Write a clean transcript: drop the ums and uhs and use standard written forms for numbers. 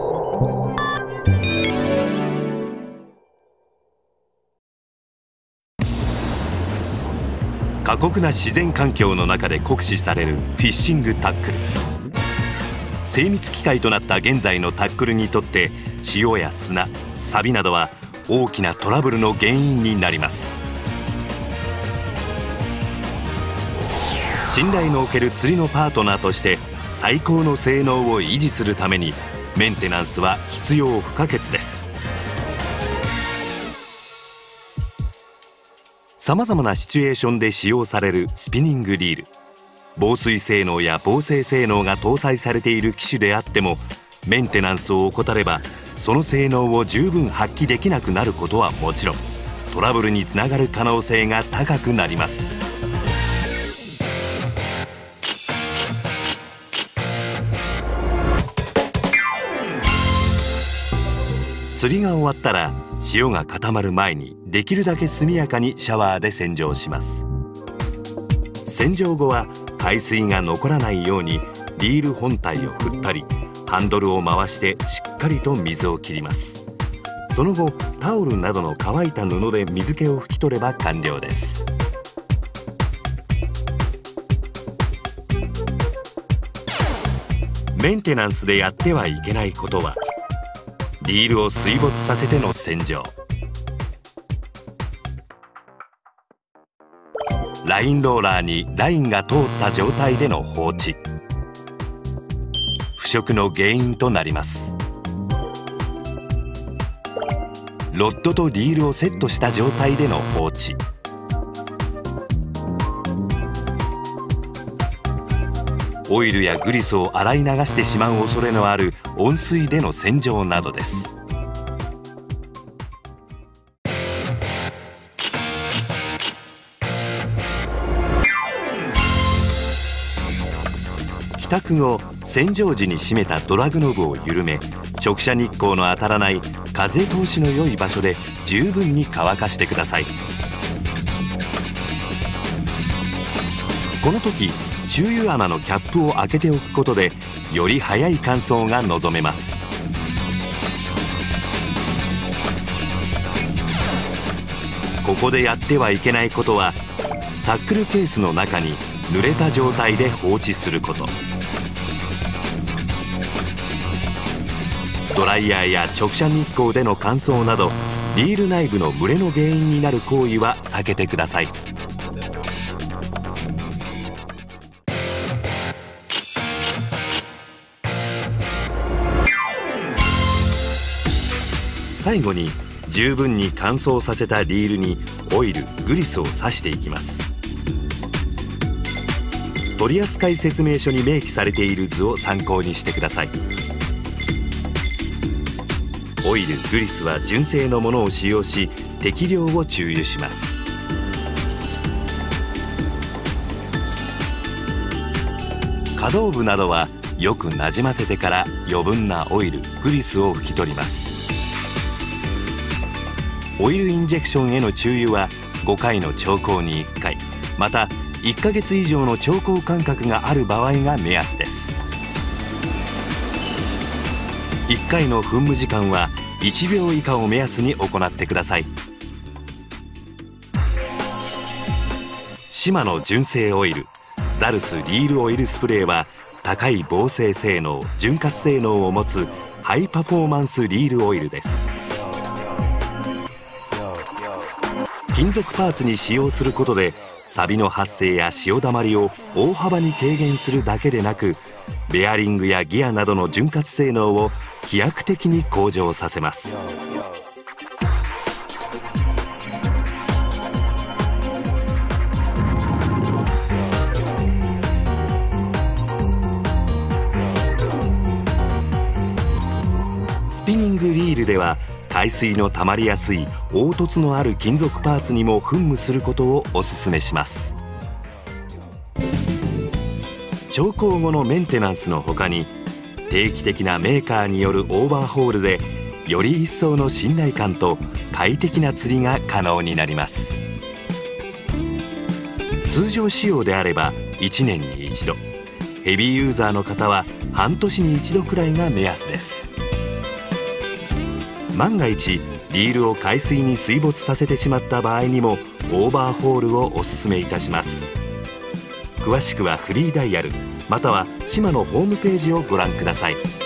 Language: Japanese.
過酷な自然環境の中で酷使されるフィッシングタックル。精密機械となった現在のタックルにとって潮や砂、錆などは大きなトラブルの原因になります。信頼のおける釣りのパートナーとして最高の性能を維持するためにメンテナンスは必要不可欠です。さまざまなシチュエーションで使用されるスピニングリール。防水性能や防静性能が搭載されている機種であっても、メンテナンスを怠ればその性能を十分発揮できなくなることはもちろん、トラブルにつながる可能性が高くなります。釣りが終わったら潮が固まる前にできるだけ速やかにシャワーで洗浄します。洗浄後は海水が残らないようにリール本体を振ったりハンドルを回してしっかりと水を切ります。その後タオルなどの乾いた布で水気を拭き取れば完了です。メンテナンスでやってはいけないことは、リールを水没させての洗浄、ラインローラーにラインが通った状態での放置、腐食の原因となります。ロッドとリールをセットした状態での放置、オイルやグリスを洗い流してしまう恐れのある温水での洗浄などです。帰宅後、洗浄時に締めたドラグノブを緩め、直射日光の当たらない風通しの良い場所で十分に乾かしてください。この時、注油穴のキャップを開けておくことでより早い乾燥が望めます。ここでやってはいけないことは、タックルケースの中に濡れた状態で放置すること、ドライヤーや直射日光での乾燥などリール内部の蒸れの原因になる行為は避けてください。最後に十分に乾燥させたリールにオイル、グリスを刺していきます。取扱説明書に明記されている図を参考にしてください。オイル、グリスは純正のものを使用し適量を注油します。可動部などはよくなじませてから余分なオイル、グリスを拭き取ります。オイルインジェクションへの注油は5回の調光に1回、また1ヶ月以上の調光間隔がある場合が目安です。1回の噴霧時間は1秒以下を目安に行ってください。シマの純正オイル、ザルスリールオイルスプレーは高い防静性能、潤滑性能を持つハイパフォーマンスリールオイルです。金属パーツに使用することで錆の発生や潮だまりを大幅に軽減するだけでなく、ベアリングやギアなどの潤滑性能を飛躍的に向上させます。スピニングリールでは海水の溜まりやすい凹凸のある金属パーツにも噴霧することをお勧めします。調光後のメンテナンスのほかに、定期的なメーカーによるオーバーホールでより一層の信頼感と快適な釣りが可能になります。通常使用であれば1年に一度、ヘビーユーザーの方は半年に一度くらいが目安です。 万が一リールを海水に水没させてしまった場合にもオーバーホールをおすすめいたします。詳しくはフリーダイヤルまたは島のホームページをご覧ください。